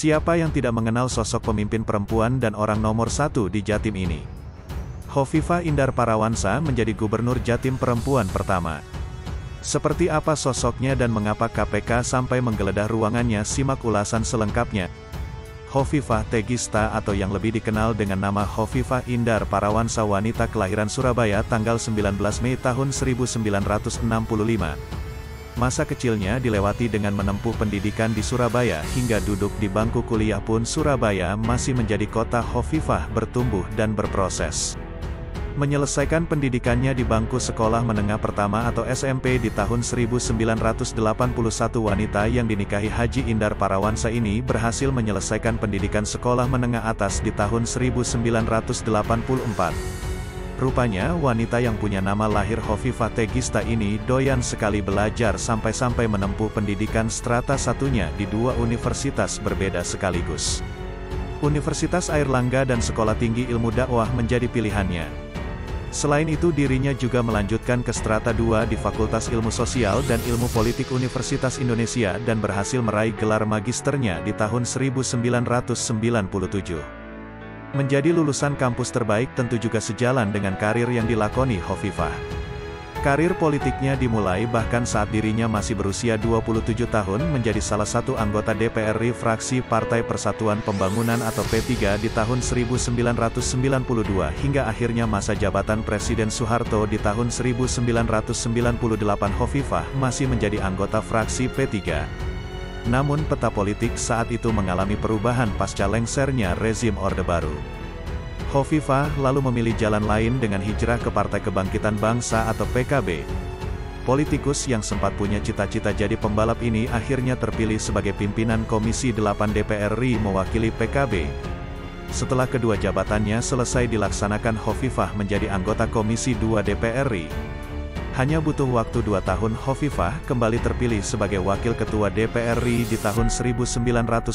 Siapa yang tidak mengenal sosok pemimpin perempuan dan orang nomor satu di Jatim ini? Hovifah Indar Parawansa menjadi gubernur Jatim perempuan pertama. Seperti apa sosoknya dan mengapa KPK sampai menggeledah ruangannya? Simak ulasan selengkapnya. Hovifah Tegista atau yang lebih dikenal dengan nama Hovifah Indar Parawansa, wanita kelahiran Surabaya tanggal 19 Mei tahun 1965. Masa kecilnya dilewati dengan menempuh pendidikan di Surabaya hingga duduk di bangku kuliah pun Surabaya masih menjadi kota Hovifah bertumbuh dan berproses. Menyelesaikan pendidikannya di bangku sekolah menengah pertama atau SMP di tahun 1981. Wanita yang dinikahi Haji Indar Parawansa ini berhasil menyelesaikan pendidikan sekolah menengah atas di tahun 1984. Rupanya wanita yang punya nama lahir Hovifah Tegista ini doyan sekali belajar sampai-sampai menempuh pendidikan strata satunya di dua universitas berbeda sekaligus. Universitas Airlangga dan Sekolah Tinggi Ilmu Dakwah menjadi pilihannya. Selain itu dirinya juga melanjutkan ke strata 2 di Fakultas Ilmu Sosial dan Ilmu Politik Universitas Indonesia dan berhasil meraih gelar magisternya di tahun 1997. Menjadi lulusan kampus terbaik tentu juga sejalan dengan karir yang dilakoni Hovifah. Karir politiknya dimulai bahkan saat dirinya masih berusia 27 tahun menjadi salah satu anggota DPR RI fraksi Partai Persatuan Pembangunan atau P3 di tahun 1992 hingga akhirnya masa jabatan Presiden Soeharto di tahun 1998. Hovifah masih menjadi anggota fraksi P3. Namun peta politik saat itu mengalami perubahan pasca lengsernya rezim Orde Baru. Hovifah lalu memilih jalan lain dengan hijrah ke Partai Kebangkitan Bangsa atau PKB. Politikus yang sempat punya cita-cita jadi pembalap ini akhirnya terpilih sebagai pimpinan Komisi 8 DPR RI mewakili PKB. Setelah kedua jabatannya selesai dilaksanakan, Hovifah menjadi anggota Komisi 2 DPR RI. Hanya butuh waktu 2 tahun Hovifah kembali terpilih sebagai Wakil Ketua DPR RI di tahun 1999.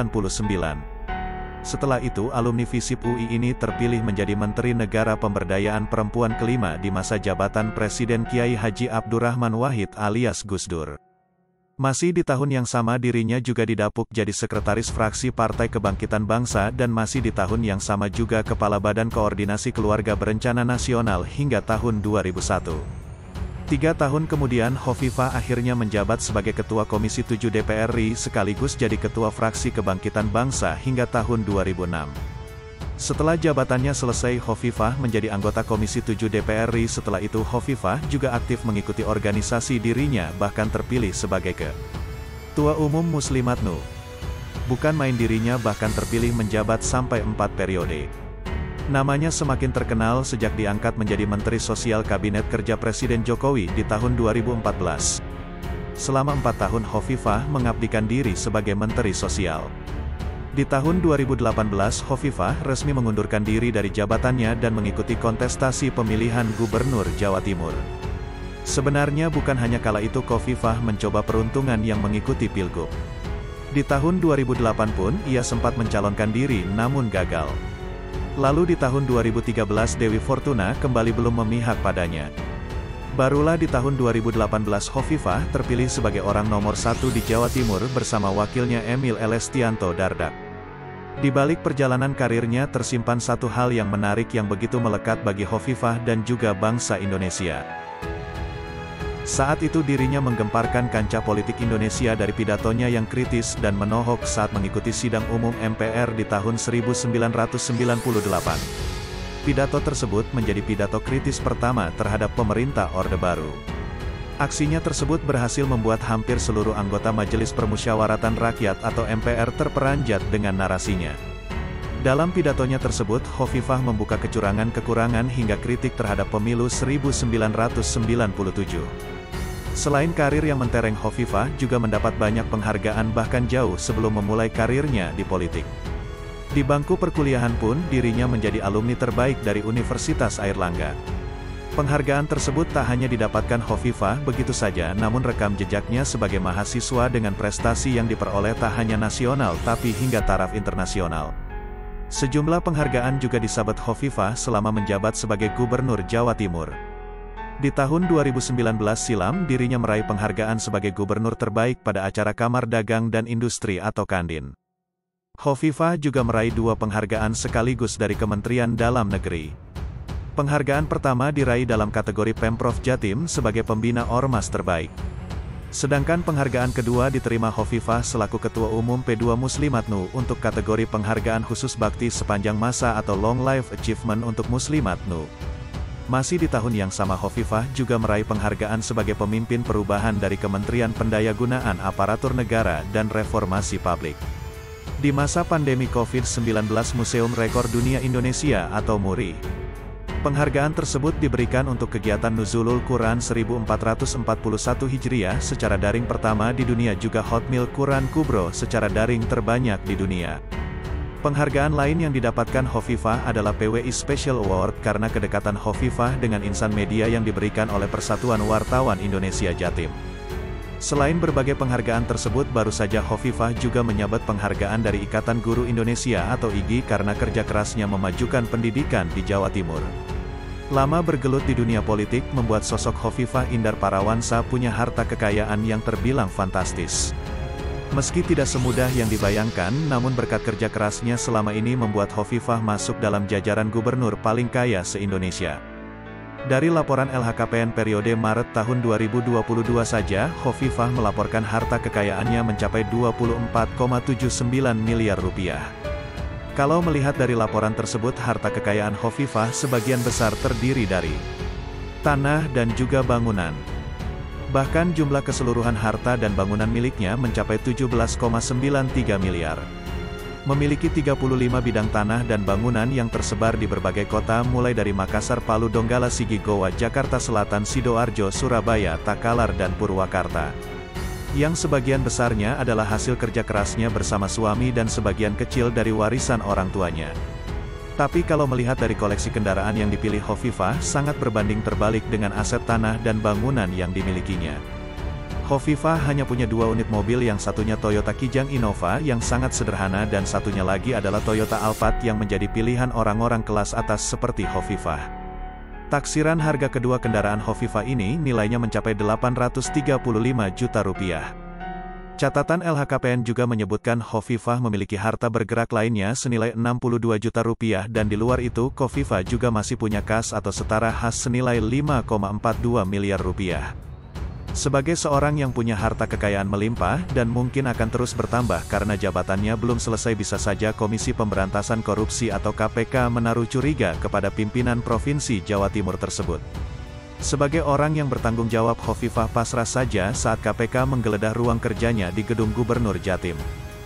Setelah itu alumni FISIP UI ini terpilih menjadi Menteri Negara Pemberdayaan Perempuan kelima di masa jabatan Presiden Kiai Haji Abdurrahman Wahid alias Gus Dur. Masih di tahun yang sama dirinya juga didapuk jadi Sekretaris Fraksi Partai Kebangkitan Bangsa dan masih di tahun yang sama juga Kepala Badan Koordinasi Keluarga Berencana Nasional hingga tahun 2001. 3 tahun kemudian Hovifah akhirnya menjabat sebagai Ketua Komisi 7 DPR RI sekaligus jadi Ketua Fraksi Kebangkitan Bangsa hingga tahun 2006. Setelah jabatannya selesai Hovifah menjadi anggota Komisi 7 DPR RI. Setelah itu Hovifah juga aktif mengikuti organisasi dirinya bahkan terpilih sebagai Ketua Umum Muslimat NU. Bukan main dirinya bahkan terpilih menjabat sampai 4 periode. Namanya semakin terkenal sejak diangkat menjadi Menteri Sosial Kabinet Kerja Presiden Jokowi di tahun 2014. Selama 4 tahun Hovifah mengabdikan diri sebagai Menteri Sosial. Di tahun 2018 Hovifah resmi mengundurkan diri dari jabatannya dan mengikuti kontestasi pemilihan Gubernur Jawa Timur. Sebenarnya bukan hanya kala itu Hovifah mencoba peruntungan yang mengikuti Pilgub. Di tahun 2008 pun ia sempat mencalonkan diri namun gagal. Lalu di tahun 2013 Dewi Fortuna kembali belum memihak padanya. Barulah di tahun 2018 Hovifah terpilih sebagai orang nomor 1 di Jawa Timur bersama wakilnya Emil Elestianto Dardak. Di balik perjalanan karirnya tersimpan satu hal yang menarik yang begitu melekat bagi Hovifah dan juga bangsa Indonesia. Saat itu dirinya menggemparkan kancah politik Indonesia dari pidatonya yang kritis dan menohok saat mengikuti sidang umum MPR di tahun 1998. Pidato tersebut menjadi pidato kritis pertama terhadap pemerintah Orde Baru. Aksinya tersebut berhasil membuat hampir seluruh anggota Majelis Permusyawaratan Rakyat atau MPR terperanjat dengan narasinya. Dalam pidatonya tersebut, Hovifah membuka kecurangan-kekurangan hingga kritik terhadap pemilu 1997. Selain karir yang mentereng, Hovifah juga mendapat banyak penghargaan bahkan jauh sebelum memulai karirnya di politik. Di bangku perkuliahan pun, dirinya menjadi alumni terbaik dari Universitas Airlangga. Penghargaan tersebut tak hanya didapatkan Hovifah begitu saja, namun rekam jejaknya sebagai mahasiswa dengan prestasi yang diperoleh tak hanya nasional tapi hingga taraf internasional. Sejumlah penghargaan juga disabet Hovifah selama menjabat sebagai Gubernur Jawa Timur. Di tahun 2019 silam, dirinya meraih penghargaan sebagai Gubernur terbaik pada acara Kamar Dagang dan Industri atau Kandin. Hovifah juga meraih 2 penghargaan sekaligus dari Kementerian Dalam Negeri. Penghargaan pertama diraih dalam kategori Pemprov Jatim sebagai pembina ormas terbaik. Sedangkan penghargaan kedua diterima Hovifah selaku Ketua Umum P2 Muslimat NU untuk kategori penghargaan khusus bakti sepanjang masa atau Long Life Achievement untuk Muslimat NU. Masih di tahun yang sama Hovifah juga meraih penghargaan sebagai pemimpin perubahan dari Kementerian Pendayagunaan Aparatur Negara dan Reformasi Publik. Di masa pandemi COVID-19 Museum Rekor Dunia Indonesia atau MURI. Penghargaan tersebut diberikan untuk kegiatan Nuzulul Quran 1441 Hijriah secara daring pertama di dunia juga Hotmil Quran Kubro secara daring terbanyak di dunia. Penghargaan lain yang didapatkan Hovifah adalah PWI Special Award karena kedekatan Hovifah dengan insan media yang diberikan oleh Persatuan Wartawan Indonesia Jatim. Selain berbagai penghargaan tersebut baru saja Hovifah juga menyabet penghargaan dari Ikatan Guru Indonesia atau IGI karena kerja kerasnya memajukan pendidikan di Jawa Timur. Lama bergelut di dunia politik membuat sosok Hovifah Indar Parawansa punya harta kekayaan yang terbilang fantastis. Meski tidak semudah yang dibayangkan, namun berkat kerja kerasnya selama ini membuat Hovifah masuk dalam jajaran gubernur paling kaya se-Indonesia. Dari laporan LHKPN periode Maret tahun 2022 saja, Hovifah melaporkan harta kekayaannya mencapai 24,79 miliar rupiah. Kalau melihat dari laporan tersebut, harta kekayaan Hovifah sebagian besar terdiri dari tanah dan juga bangunan. Bahkan jumlah keseluruhan harta dan bangunan miliknya mencapai 17,93 miliar. Memiliki 35 bidang tanah dan bangunan yang tersebar di berbagai kota mulai dari Makassar, Palu, Donggala, Sigi, Goa, Jakarta Selatan, Sidoarjo, Surabaya, Takalar dan Purwakarta. Yang sebagian besarnya adalah hasil kerja kerasnya bersama suami dan sebagian kecil dari warisan orang tuanya. Tapi kalau melihat dari koleksi kendaraan yang dipilih Hovifah, sangat berbanding terbalik dengan aset tanah dan bangunan yang dimilikinya. Hovifah hanya punya 2 unit mobil, yang satunya Toyota Kijang Innova yang sangat sederhana dan satunya lagi adalah Toyota Alphard yang menjadi pilihan orang-orang kelas atas seperti Hovifah. Taksiran harga kedua kendaraan Hovifah ini nilainya mencapai 835 juta rupiah. Catatan LHKPN juga menyebutkan Hovifah memiliki harta bergerak lainnya senilai 62 juta rupiah dan di luar itu Hovifah juga masih punya kas atau setara khas senilai 5,42 miliar rupiah. Sebagai seorang yang punya harta kekayaan melimpah dan mungkin akan terus bertambah karena jabatannya belum selesai, bisa saja Komisi Pemberantasan Korupsi atau KPK menaruh curiga kepada pimpinan Provinsi Jawa Timur tersebut. Sebagai orang yang bertanggung jawab, Hovifah pasrah saja saat KPK menggeledah ruang kerjanya di Gedung Gubernur Jatim.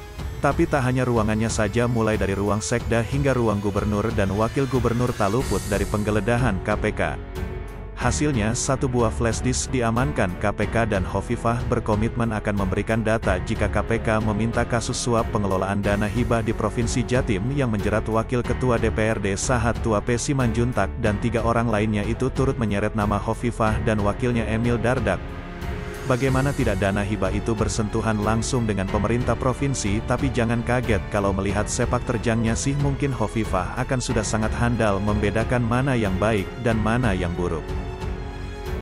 Tapi tak hanya ruangannya saja, mulai dari ruang sekda hingga ruang gubernur dan wakil gubernur tak luput dari penggeledahan KPK. Hasilnya, 1 buah flash disk diamankan KPK dan Hovifah berkomitmen akan memberikan data jika KPK meminta kasus suap pengelolaan dana hibah di Provinsi Jatim yang menjerat Wakil Ketua DPRD Sahat Tuape Simanjuntak dan 3 orang lainnya itu turut menyeret nama Hovifah dan wakilnya Emil Dardak. Bagaimana tidak dana hibah itu bersentuhan langsung dengan pemerintah provinsi, tapi jangan kaget kalau melihat sepak terjangnya sih mungkin Hovifah akan sudah sangat handal membedakan mana yang baik dan mana yang buruk.